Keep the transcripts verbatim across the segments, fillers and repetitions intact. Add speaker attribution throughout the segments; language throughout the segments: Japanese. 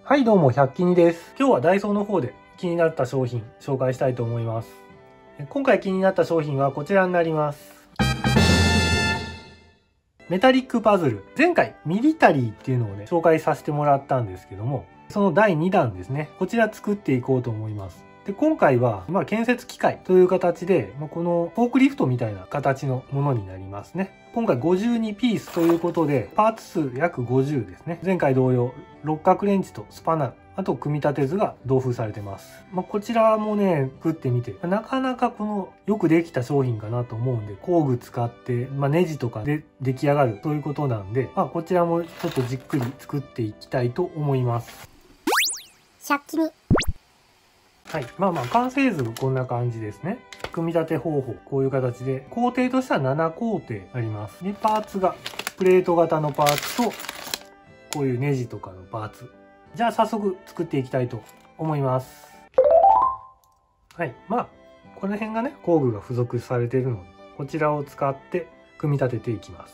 Speaker 1: はいどうも、ひゃっきにです。今日はダイソーの方で気になった商品紹介したいと思います。今回気になった商品はこちらになります。メタリックパズル。前回ミリタリーっていうのをね、紹介させてもらったんですけども、そのだいにだんですね。こちら作っていこうと思います。で、今回は、まあ、建設機械という形で、まあ、このフォークリフトみたいな形のものになりますね。今回ごじゅうにピースということで、パーツ数約ごじゅうですね。前回同様、六角レンチとスパナー、あと組み立て図が同封されてます。まあ、こちらもね、作ってみて、なかなかこのよくできた商品かなと思うんで、工具使って、まあ、ネジとかで出来上がるということなんで、まあ、こちらもちょっとじっくり作っていきたいと思います。
Speaker 2: ひゃっきに。
Speaker 1: はい。まあまあ、完成図こんな感じですね。組み立て方法、こういう形で、工程としてはななこうていあります。で、パーツが、プレート型のパーツと、こういうネジとかのパーツ。じゃあ早速作っていきたいと思います。はい。まあ、この辺がね、工具が付属されているので、こちらを使って組み立てていきます。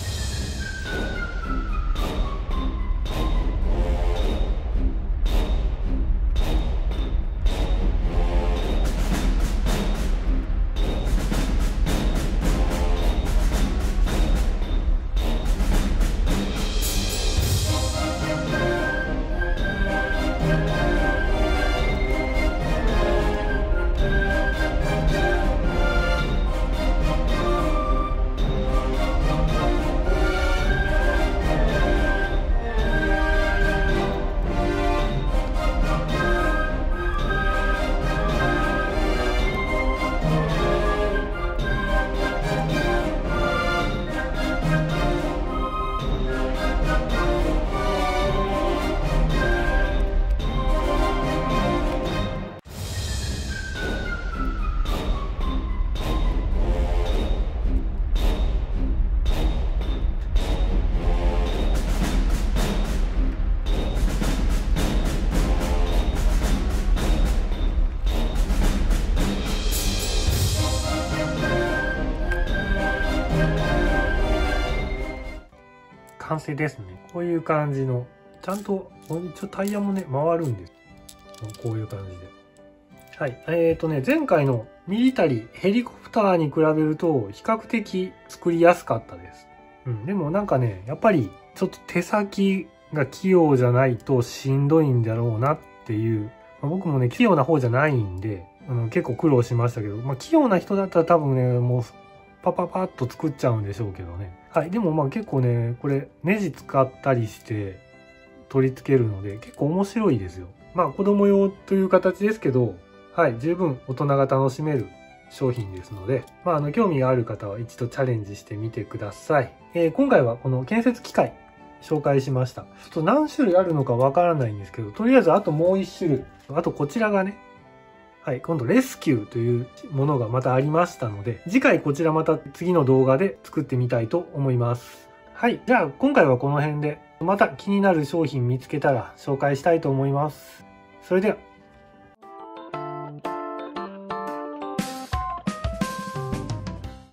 Speaker 1: 完成ですね。こういう感じの、ちゃんと、一応タイヤもね、回るんです。こういう感じで。はい。えっとね、前回のミリタリー、ヘリコプターに比べると、比較的作りやすかったです。うん。でもなんかね、やっぱり、ちょっと手先が器用じゃないとしんどいんだろうなっていう。まあ、僕もね、器用な方じゃないんで、うん、結構苦労しましたけど、まあ、器用な人だったら多分ね、もう、パパパッと作っちゃうんでしょうけどね。はい。でもまあ結構ね、これネジ使ったりして取り付けるので結構面白いですよ。まあ子供用という形ですけど、はい。十分大人が楽しめる商品ですので、まああの興味がある方は一度チャレンジしてみてください。えー、今回はこの建設機械紹介しました。ちょっと何種類あるのかわからないんですけど、とりあえずあともう一種類。あとこちらがね、はい、今度レスキューというものがまたありましたので、次回こちらまた次の動画で作ってみたいと思います。はい、じゃあ今回はこの辺で、また気になる商品見つけたら紹介したいと思います。それでは。